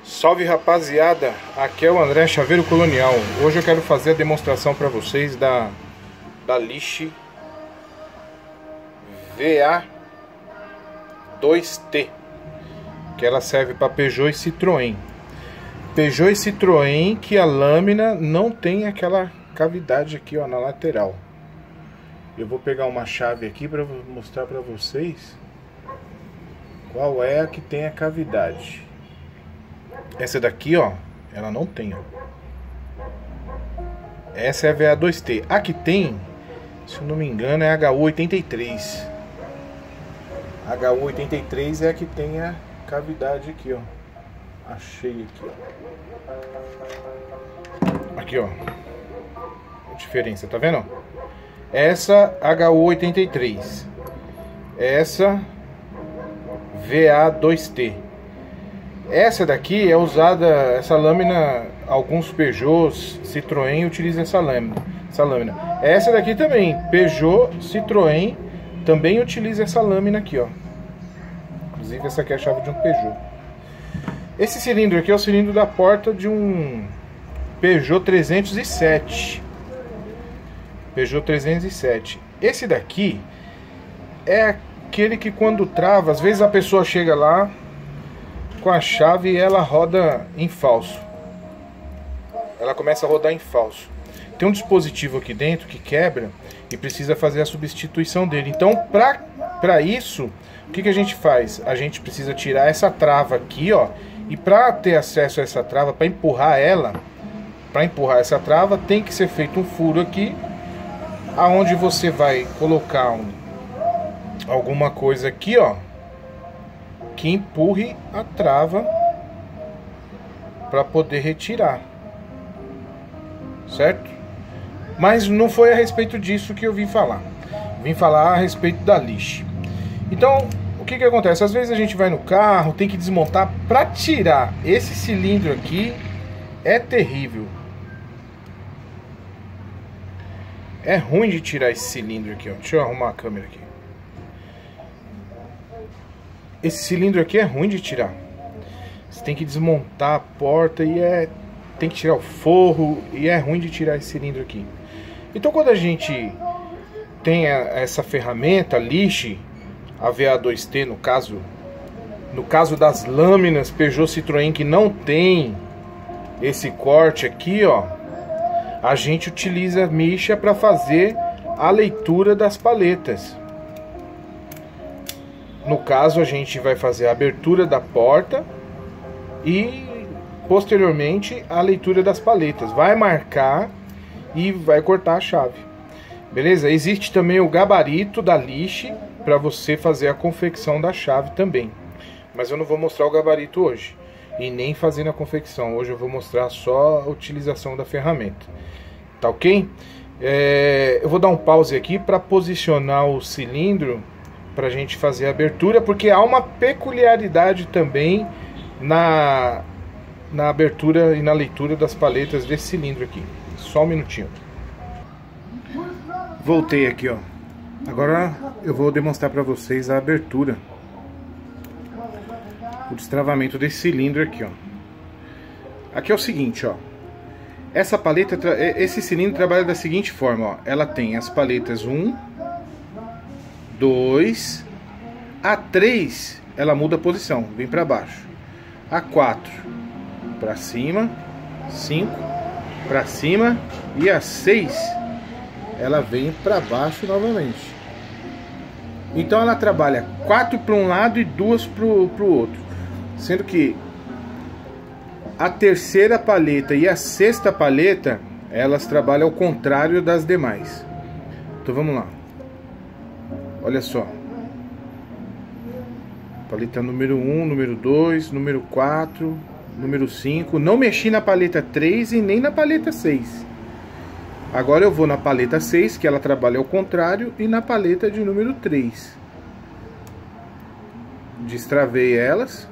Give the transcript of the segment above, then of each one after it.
Salve rapaziada, aqui é o André Chaveiro Colonial. Hoje eu quero fazer a demonstração para vocês da Lish VA2T, que ela serve para Peugeot e Citroën. Peugeot e Citroën que a lâmina não tem aquela cavidade aqui, ó, na lateral. Eu vou pegar uma chave aqui para mostrar para vocês qual é a que tem a cavidade. Essa daqui, ó, ela não tem, ó. Essa é a VA2T. A que tem, se eu não me engano, é a HU83. A HU83 é a que tem a cavidade aqui, ó. Achei aqui, ó. Aqui, ó. A diferença, tá vendo? Essa HU83. Essa VA2T. Essa daqui é usada, essa lâmina, alguns Peugeot, Citroën utilizam essa lâmina. Essa daqui também, Peugeot, Citroën também utiliza essa lâmina aqui, ó. Inclusive essa aqui é a chave de um Peugeot. Esse cilindro aqui é o cilindro da porta de um Peugeot 307. Peugeot 307. Esse daqui é aquele que quando trava, às vezes a pessoa chega lá com a chave e ela roda em falso. Ela começa a rodar em falso. Tem um dispositivo aqui dentro que quebra e precisa fazer a substituição dele. Então, para isso, o que a gente faz? A gente precisa tirar essa trava aqui, ó. E para ter acesso a essa trava, para empurrar essa trava, tem que ser feito um furo aqui, aonde você vai colocar alguma coisa aqui, ó, que empurre a trava para poder retirar, certo? Mas não foi a respeito disso que eu vim falar. Vim falar a respeito da Lish. Então, o que acontece? Às vezes a gente vai no carro, tem que desmontar. Para tirar esse cilindro aqui é terrível. É ruim de tirar esse cilindro aqui, ó. Deixa eu arrumar a câmera aqui. Esse cilindro aqui é ruim de tirar. Você tem que desmontar a porta e tem que tirar o forro e é ruim de tirar esse cilindro aqui. Então quando a gente tem essa ferramenta Lish, a VA2T no caso das lâminas Peugeot Citroën que não tem esse corte aqui, ó, a gente utiliza a micha para fazer a leitura das paletas. No caso, a gente vai fazer a abertura da porta e posteriormente a leitura das paletas. Vai marcar e vai cortar a chave. Beleza? Existe também o gabarito da Lish para você fazer a confecção da chave também. Mas eu não vou mostrar o gabarito hoje e nem fazendo a confecção. Hoje eu vou mostrar só a utilização da ferramenta. Tá ok? Eu vou dar um pause aqui para posicionar o cilindro para a gente fazer a abertura, porque há uma peculiaridade também na abertura e na leitura das paletas desse cilindro aqui. Só um minutinho. Voltei aqui, ó. Agora eu vou demonstrar para vocês a abertura, o destravamento desse cilindro aqui, ó. Aqui é o seguinte, ó. Essa paleta, esse cilindro trabalha da seguinte forma, ó. Ela tem as paletas 1, 2, a 3 ela muda a posição, vem para baixo. A 4 para cima, 5 para cima e a 6 ela vem para baixo novamente. Então ela trabalha 4 para um lado e 2 para o outro, sendo que a terceira paleta e a sexta paleta elas trabalham ao contrário das demais. Então vamos lá. Olha só. Paleta número 1, número 2, número 4, número 5. Não mexi na paleta 3 e nem na paleta 6. Agora eu vou na paleta 6, que ela trabalha ao contrário, e na paleta de número 3. Destravei elas.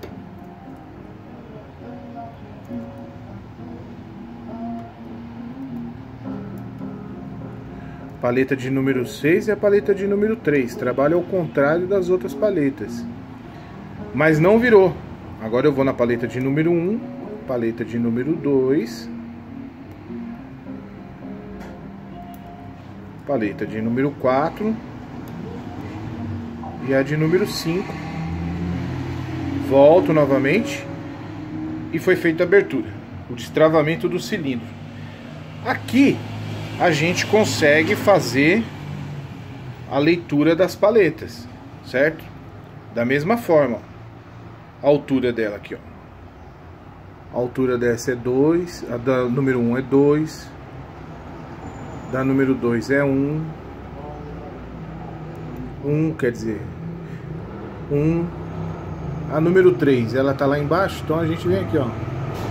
Paleta de número 6 e a paleta de número 3. Trabalha ao contrário das outras paletas. Mas não virou. Agora eu vou na paleta de número 1 paleta de número 2, paleta de número 4 e a de número 5. Volto novamente e foi feita a abertura, o destravamento do cilindro. Aqui a gente consegue fazer a leitura das paletas, certo? Da mesma forma, a altura dela aqui, ó. A altura dessa é 2, a da número 1 é 2, da número 2 é 1, quer dizer, 1. A número 3, ela tá lá embaixo, então a gente vem aqui, ó.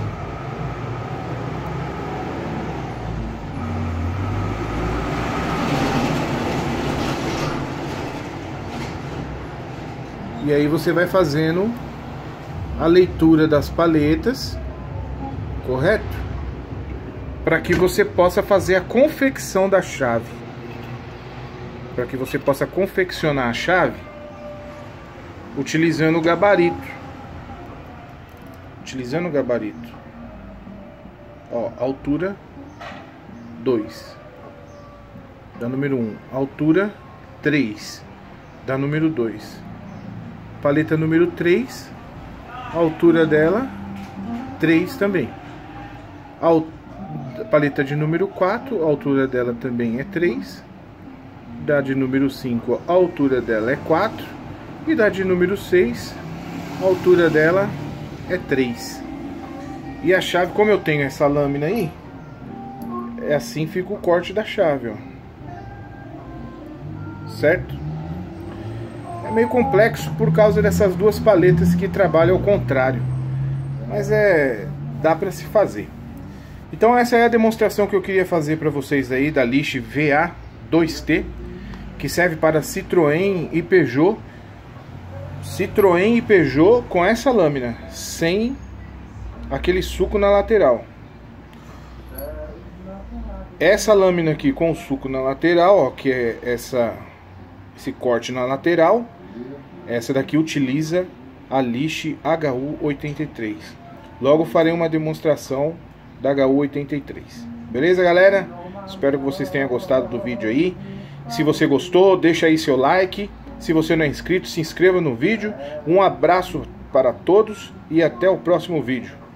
E aí você vai fazendo a leitura das paletas, correto? Para que você possa fazer a confecção da chave. Para que você possa confeccionar a chave utilizando o gabarito. Utilizando o gabarito. Ó, altura 2 da número 1, altura 3 da número 2. Paleta número 3, a altura dela 3 também. Paleta de número 4, a altura dela também é 3. Da de número 5, a altura dela é 4. E da de número 6, a altura dela é 3. E a chave, como eu tenho essa lâmina aí, é assim fica o corte da chave, ó. Certo? É meio complexo por causa dessas duas paletas que trabalham ao contrário. Mas dá para se fazer. Então essa é a demonstração que eu queria fazer para vocês aí da Lixe VA2T, que serve para Citroën e Peugeot. Citroën e Peugeot com essa lâmina, sem aquele suco na lateral. Essa lâmina aqui com o suco na lateral, ó, que é esse corte na lateral, essa daqui utiliza a Lixe HU83. Logo farei uma demonstração da HU83. Beleza, galera? Espero que vocês tenham gostado do vídeo aí. Se você gostou, deixa aí seu like. Se você não é inscrito, se inscreva no vídeo. Um abraço para todos e até o próximo vídeo.